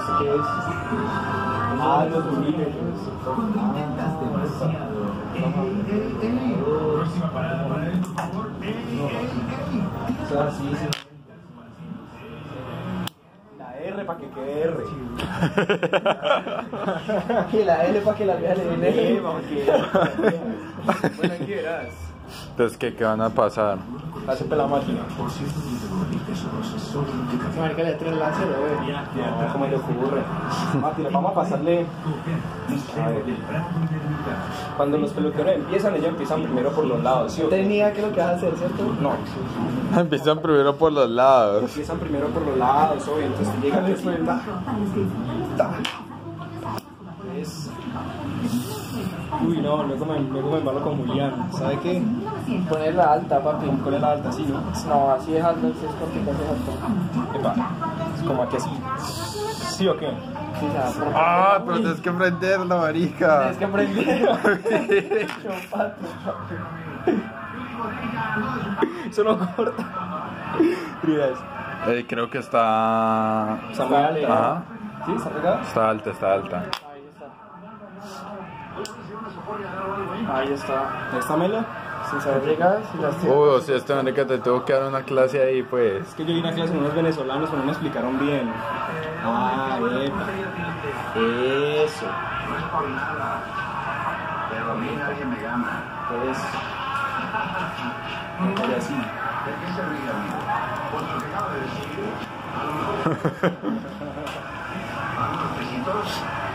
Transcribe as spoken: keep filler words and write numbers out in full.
¿Esto qué es? Ah, los bolivianos. Próxima parada para él, por favor. ¡Ey, ey, ey! O sea, sí, sí. La R para que quede R. Y la L para que la vea le den L. Bueno, aquí verás. Entonces, ¿qué, qué van a pasar? Hace la máquina. Se marca la letra láser, no, ¿cómo le ocurre? Mati, vamos a pasarle. A ver. Cuando los peluqueros empiezan, ellos empiezan primero por los lados, ¿sí? Tenía que lo que vas a hacer, ¿cierto? No. Empiezan primero por los lados. Empiezan primero por los lados, obvio, entonces llega después. Es... Uy, no, luego me, luego me embalo con Julián. ¿Sabe qué? Ponerla alta, papi. Ponerla alta, así, ¿no? No, así dejando el seis cortico, así alto. Epa, es como aquí así. ¿Sí o qué? Sí, o sea, Ah, pero tienes que prenderlo, marica. Tienes que prenderlo. Eso no corta. Mira eso. Eh, creo que está... Está muy alta. Ajá. ¿Sí? ¿Está pegada? Está alta, está alta. Ahí está. ¿Ahí está Melo? Sin saber llegar, sin las Uy, o sea, este marica te tuvo que dar una clase ahí, pues. Es que yo di una clase con unos venezolanos, pero no me explicaron bien. Ah, epa. Eso. Pero a mí nadie me gana. Eso. Y así. ¿De qué se ríe, amigo? Por lo que acaba de decir. A lo mejor. ¿A unos besitos?